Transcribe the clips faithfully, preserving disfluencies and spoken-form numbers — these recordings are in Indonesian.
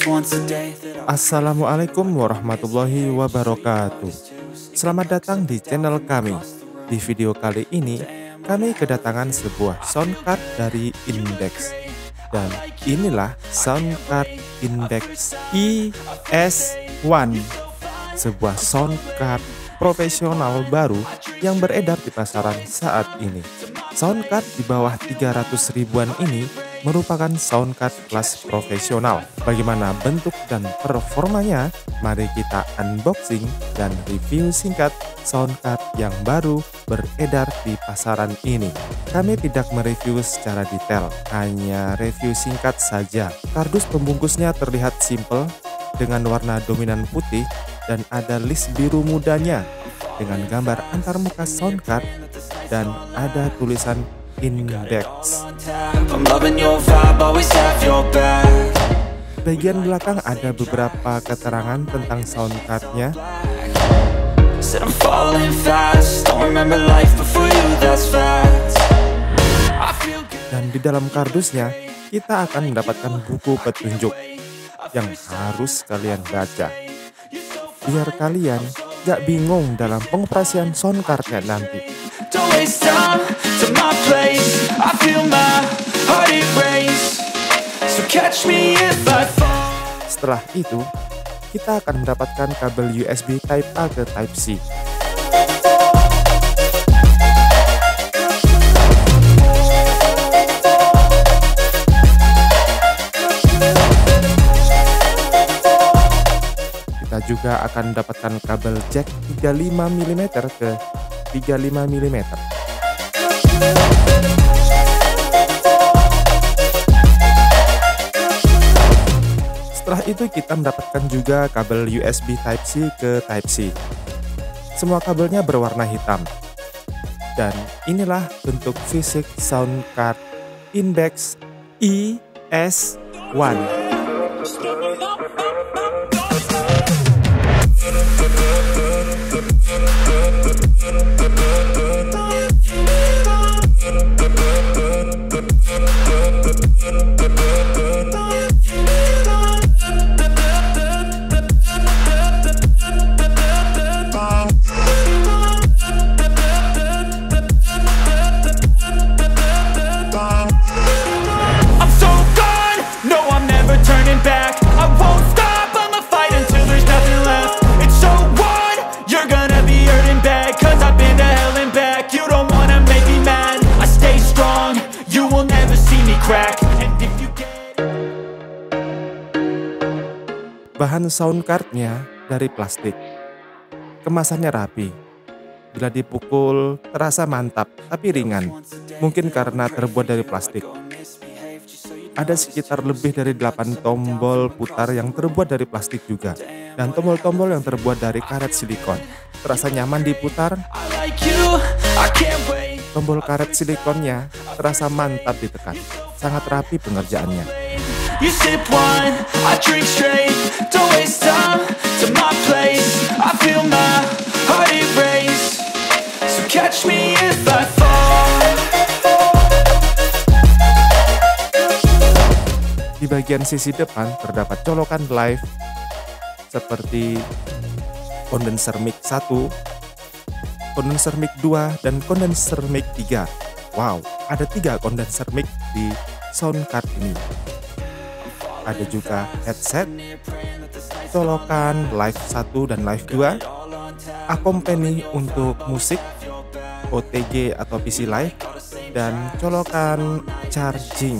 Assalamualaikum warahmatullahi wabarakatuh. Selamat datang di channel kami. Di video kali ini, kami kedatangan sebuah soundcard dari Index. Dan inilah soundcard Index I S satu, sebuah soundcard profesional baru yang beredar di pasaran saat ini. Soundcard di bawah tiga ratus ribuan ini merupakan soundcard kelas profesional. Bagaimana bentuk dan performanya? Mari kita unboxing dan review singkat soundcard yang baru beredar di pasaran ini. Kami tidak mereview secara detail, hanya review singkat saja. Kardus pembungkusnya terlihat simple dengan warna dominan putih dan ada list biru mudanya dengan gambar antarmuka soundcard dan ada tulisan Index. Bagian belakang ada beberapa keterangan tentang soundcardnya. Dan di dalam kardusnya kita akan mendapatkan buku petunjuk yang harus kalian baca, biar kalian gak bingung dalam pengoperasian soundcardnya nanti. Setelah itu, kita akan mendapatkan kabel U S B Type A ke Type C. Kita juga akan mendapatkan kabel jack tiga puluh lima milimeter ke tiga puluh lima milimeter. Setelah itu kita mendapatkan juga kabel U S B Type C ke Type C. Semua kabelnya berwarna hitam. Dan inilah bentuk fisik soundcard Index I S satu. Bahan soundcardnya dari plastik. Kemasannya rapi. Bila dipukul terasa mantap tapi ringan. Mungkin karena terbuat dari plastik. Ada sekitar lebih dari delapan tombol putar yang terbuat dari plastik juga. Dan tombol-tombol yang terbuat dari karet silikon. Terasa nyaman diputar. Tombol karet silikonnya terasa mantap ditekan. Sangat rapi pengerjaannya. You sip wine, I drink straight. Don't waste time to my place. I feel my heart erase. So catch me if I fall. Di bagian sisi depan terdapat colokan live seperti kondenser mic satu, kondenser mic dua, dan kondenser mic tiga. Wow, ada tiga kondenser mic di soundcard ini. Ada juga headset, colokan live satu dan live dua, akompeni untuk musik, O T G atau P C live, dan colokan charging.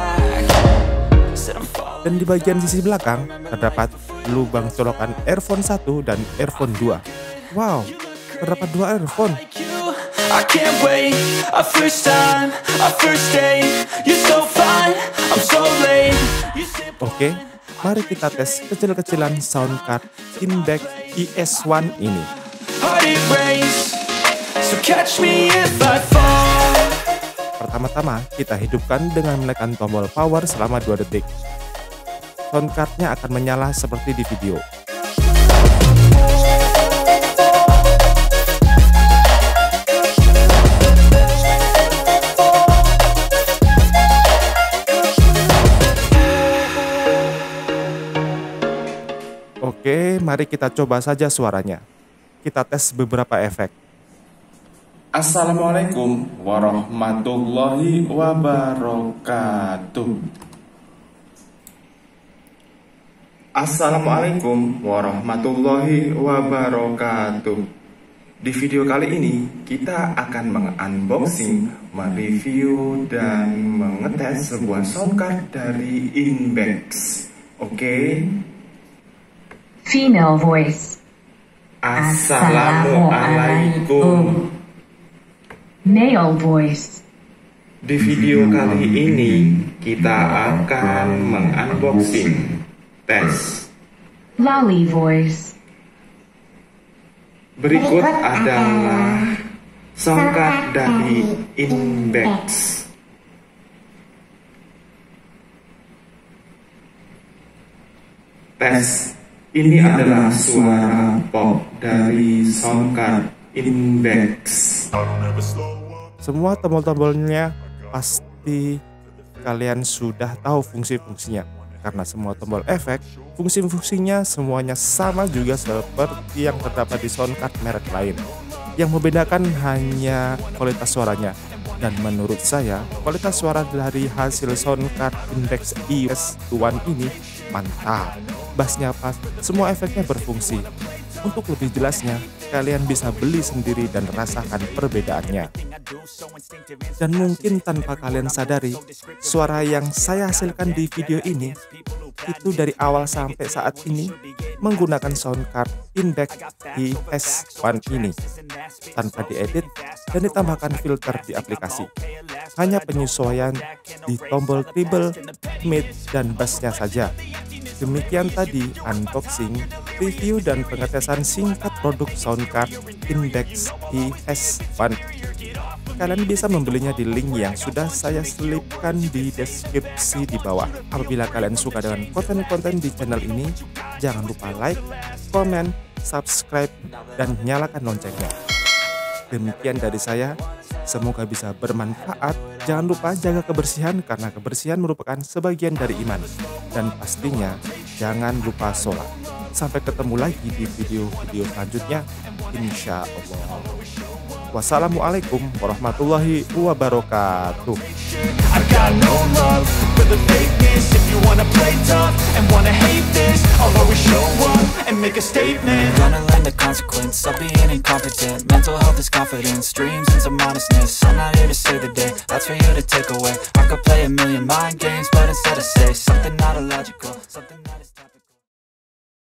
Dan di bagian sisi belakang terdapat lubang colokan earphone satu dan earphone dua. Wow, terdapat dua earphone. I can't wait, a first time, a first date. You're so fine, I'm so late. Oke, mari kita tes kecil-kecilan soundcard Index I S satu ini. Pertama-tama, kita hidupkan dengan menekan tombol power selama dua detik. Soundcardnya akan menyala seperti di video. mari kita coba saja suaranya. Kita tes beberapa efek. Assalamualaikum warahmatullahi wabarakatuh. Assalamualaikum warahmatullahi wabarakatuh. Di video kali ini kita akan mengunboxing, mereview, dan mengetes sebuah soundcard dari Index. Oke? Okay? Female voice. Assalamualaikum. Male voice. Di video kali ini kita akan mengunboxing, tes. Lolly voice. Berikut adalah soundcard dari Index. Tes. Ini adalah suara pop dari soundcard Index. Semua tombol-tombolnya pasti kalian sudah tahu fungsi-fungsinya. Karena semua tombol efek, fungsi-fungsinya semuanya sama juga seperti yang terdapat di soundcard merek lain. Yang membedakan hanya kualitas suaranya. Dan menurut saya, kualitas suara dari hasil soundcard Index E S dua ini mantap. Bassnya pas, semua efeknya berfungsi. Untuk lebih jelasnya, kalian bisa beli sendiri dan rasakan perbedaannya. Dan mungkin tanpa kalian sadari, suara yang saya hasilkan di video ini itu dari awal sampai saat ini menggunakan soundcard Index E S satu ini tanpa diedit dan ditambahkan filter di aplikasi. Hanya penyesuaian di tombol treble, mid, dan bassnya saja. Demikian tadi unboxing, review, dan pengetesan singkat produk soundcard Index E S satu. Kalian bisa membelinya di link yang sudah saya selipkan di deskripsi di bawah. Apabila kalian suka dengan konten-konten di channel ini, jangan lupa like, komen, subscribe, dan nyalakan loncengnya. Demikian dari saya, semoga bisa bermanfaat. Jangan lupa jaga kebersihan karena kebersihan merupakan sebagian dari iman. Dan pastinya jangan lupa sholat. Sampai ketemu lagi di video-video selanjutnya, insya Allah. Wassalamualaikum warahmatullahi wabarakatuh. I got no love for the fakeness. If you wanna play tough and wanna hate this, I'll always show up and make a statement. Gonna learn the consequence of being incompetent. Mental health is confidence, dreams and some honestness. I'm not here to save the day, that's for you to take away. I could play a million mind games, but instead I say something not illogical, something that is